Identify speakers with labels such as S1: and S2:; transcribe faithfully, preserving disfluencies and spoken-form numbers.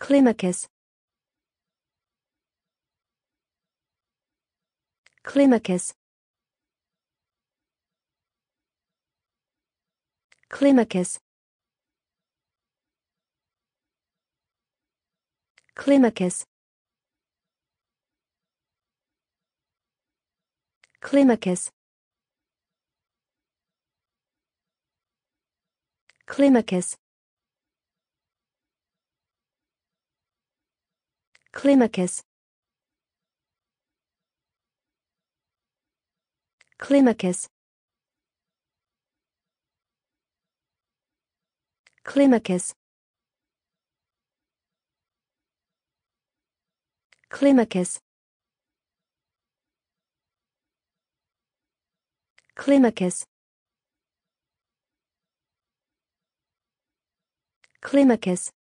S1: Climacus. Climacus. Climacus. Climacus. Climacus. Climacus. Climacus. Climacus. Climacus. Climacus. Climacus. Climacus.